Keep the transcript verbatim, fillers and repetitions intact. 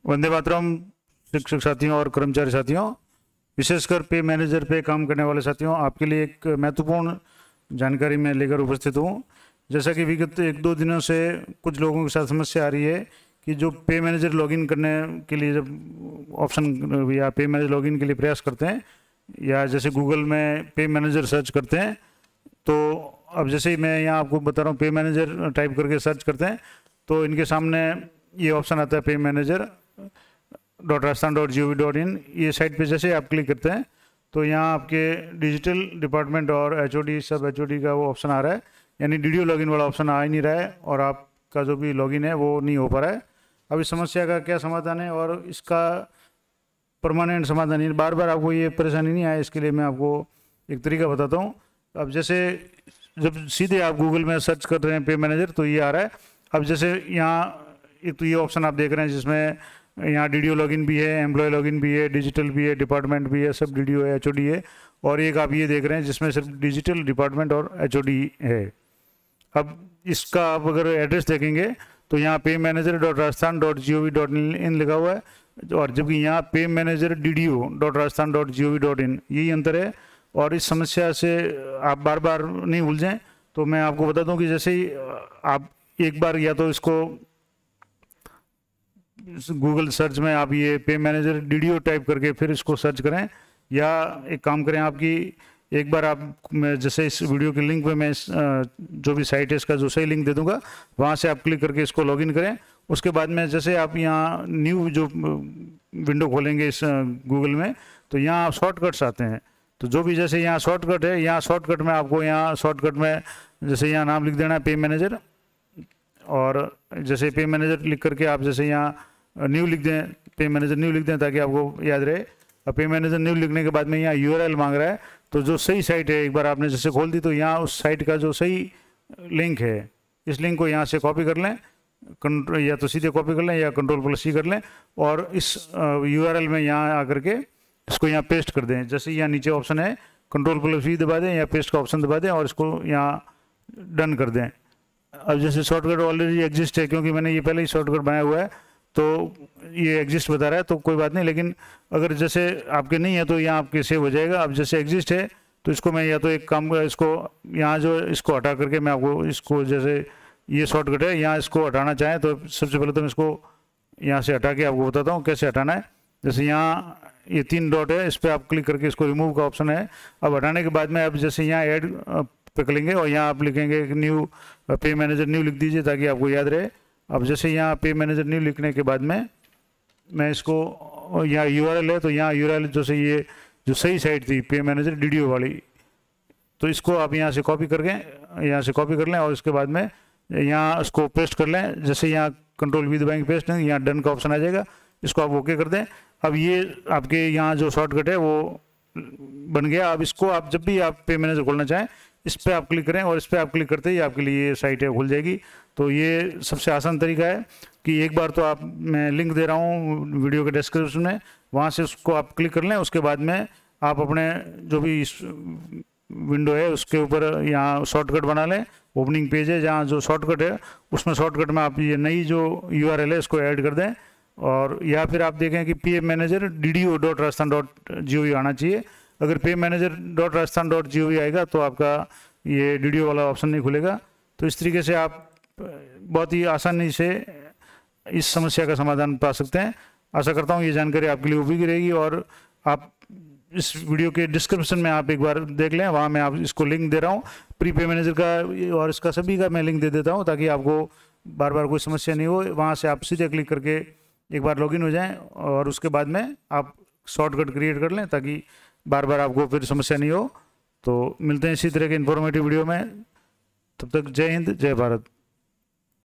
वंदे मातरम शिक्षक साथियों और कर्मचारी साथियों, विशेषकर पे मैनेजर पे काम करने वाले साथियों, आपके लिए एक महत्वपूर्ण जानकारी मैं लेकर उपस्थित हूँ। जैसा कि विगत एक दो दिनों से कुछ लोगों के साथ समस्या आ रही है कि जो पे मैनेजर लॉगिन करने के लिए जब ऑप्शन या पे मैनेजर लॉगिन के लिए प्रयास करते हैं या जैसे गूगल में पे मैनेजर सर्च करते हैं, तो अब जैसे ही मैं यहाँ आपको बता रहा हूँ पे मैनेजर टाइप करके सर्च करते हैं तो इनके सामने ये ऑप्शन आता है pay manager dot Rajasthan dot G O V dot in. ये साइट पे जैसे आप क्लिक करते हैं तो यहाँ आपके डिजिटल डिपार्टमेंट और एच ओ डी सब एच ओ डी का वो ऑप्शन आ रहा है, यानी डी डी ओ लॉगिन वाला ऑप्शन आ ही नहीं रहा है और आपका जो भी लॉगिन है वो नहीं हो पा रहा है। अब इस समस्या का क्या समाधान है और इसका परमानेंट समाधान है, बार बार आपको ये परेशानी नहीं आए, इसके लिए मैं आपको एक तरीका बताता हूँ। अब जैसे जब सीधे आप गूगल में सर्च कर रहे हैं पे मैनेजर तो ये आ रहा है। अब जैसे यहाँ एक तो ये ऑप्शन आप देख रहे हैं जिसमें यहाँ डी डी ओ लॉगिन भी है, एम्प्लॉय लॉगिन भी है, डिजिटल भी है, डिपार्टमेंट भी है, सब डी डी ओ है, एच ओ डी है, और एक आप ये देख रहे हैं जिसमें सिर्फ डिजिटल डिपार्टमेंट और एच ओ डी है। अब इसका आप अगर एड्रेस देखेंगे तो यहाँ pay manager dot Rajasthan dot G O V dot in लिखा हुआ है, और जबकि यहाँ pay manager D D O dot Rajasthan dot G O V dot in, यही अंतर है। और इस समस्या से आप बार बार नहीं उलझें तो मैं आपको बता दूं कि जैसे ही आप एक बार या तो इसको गूगल सर्च में आप ये pay manager D D O type करके फिर इसको सर्च करें, या एक काम करें आपकी एक बार आप मैं जैसे इस वीडियो के लिंक पे मैं इस, जो भी साइट है इसका जो सही लिंक दे दूंगा वहाँ से आप क्लिक करके इसको लॉगिन करें। उसके बाद में जैसे आप यहाँ न्यू जो विंडो खोलेंगे इस गूगल में तो यहाँ शॉर्टकट्स आते हैं, तो जो भी जैसे यहाँ शॉर्टकट है, यहाँ शॉर्टकट में आपको यहाँ शॉर्टकट में जैसे यहाँ नाम लिख देना है पे मैनेजर, और जैसे पे मैनेजर लिख करके आप जैसे यहाँ न्यू लिख दें, पे मैनेजर न्यू लिख दें ताकि आपको याद रहे। अब पे मैनेजर न्यू लिखने के बाद में यहाँ यू आर एल मांग रहा है, तो जो सही साइट है एक बार आपने जैसे खोल दी तो यहाँ उस साइट का जो सही लिंक है इस लिंक को यहाँ से कॉपी कर लें, कंट्रोल या तो सीधे कॉपी कर लें या कंट्रोल प्लस सी कर लें, और इस यू आर एल में यहाँ आकर के इसको यहाँ पेस्ट कर दें। जैसे यहाँ नीचे ऑप्शन है कंट्रोल प्लस वी दबा दें या पेस्ट का ऑप्शन दबा दें और इसको यहाँ डन कर दें। अब जैसे शॉर्टकट ऑलरेडी एग्जिस्ट है क्योंकि मैंने ये पहले ही शॉर्टकट बनाया हुआ है तो ये एग्जिस्ट बता रहा है, तो कोई बात नहीं, लेकिन अगर जैसे आपके नहीं है तो यहाँ आपके सेव हो जाएगा। अब जैसे एग्जिस्ट है तो इसको मैं या तो एक काम इसको यहाँ जो इसको हटा करके मैं आपको इसको जैसे ये शॉर्टकट है यहाँ इसको हटाना चाहें तो सबसे पहले तो मैं इसको यहाँ से हटा के आपको बताता हूँ कैसे हटाना है। जैसे यहाँ ये तीन डॉट है इस पर आप क्लिक करके इसको रिमूव का ऑप्शन है। अब हटाने के बाद में अब जैसे यहाँ ऐड पे करेंगे और यहाँ आप लिखेंगे न्यू पे मैनेजर न्यू लिख दीजिए ताकि आपको याद रहे। अब जैसे यहाँ पे मैनेजर न्यू लिखने के बाद में मैं इसको यहाँ यू आर एल है तो यहाँ यू आर एल जैसे ये जो सही साइट थी पे मैनेजर डी डी ओ वाली, तो इसको आप यहाँ से कॉपी करके यहाँ से कॉपी कर लें और इसके बाद में यहाँ इसको पेस्ट कर लें। जैसे यहाँ कंट्रोल वी दबाएंगे पेस्ट नहीं, यहाँ डन का ऑप्शन आ जाएगा, इसको आप ओके कर दें। अब ये आपके यहाँ जो शॉर्टकट है वो बन गया। अब इसको आप जब भी आप पे मैनेजर खोलना चाहें इस पर आप क्लिक करें और इस पर आप क्लिक करते ही आपके लिए ये साइट है खुल जाएगी। तो ये सबसे आसान तरीका है कि एक बार तो आप मैं लिंक दे रहा हूँ वीडियो के डिस्क्रिप्शन में, वहाँ से उसको आप क्लिक कर लें। उसके बाद में आप अपने जो भी विंडो है उसके ऊपर यहाँ शॉर्टकट बना लें, ओपनिंग पेज है जहाँ जो शॉर्टकट है उसमें शॉर्टकट में आप ये नई जो यू आर एल है इसको ऐड कर दें, और या फिर आप देखें कि P M manager D D O dot Rajasthan dot G O V आना चाहिए। अगर pay manager dot Rajasthan dot G O V आएगा तो आपका ये डी डी ओ वाला ऑप्शन नहीं खुलेगा। तो इस तरीके से आप बहुत ही आसानी से इस समस्या का समाधान पा सकते हैं। आशा करता हूँ ये जानकारी आपके लिए उपयोगी रहेगी, और आप इस वीडियो के डिस्क्रिप्शन में आप एक बार देख लें, वहाँ मैं आप इसको लिंक दे रहा हूँ प्री पे मैनेजर का और इसका सभी का मैं लिंक दे देता हूँ ताकि आपको बार बार कोई समस्या नहीं हो। वहाँ से आप सीधे क्लिक करके एक बार लॉगिन हो जाएं और उसके बाद में आप शॉर्टकट क्रिएट कर लें ताकि बार बार आपको फिर समस्या नहीं हो। तो मिलते हैं इसी तरह के इन्फॉर्मेटिव वीडियो में, तब तक जय हिंद जय भारत।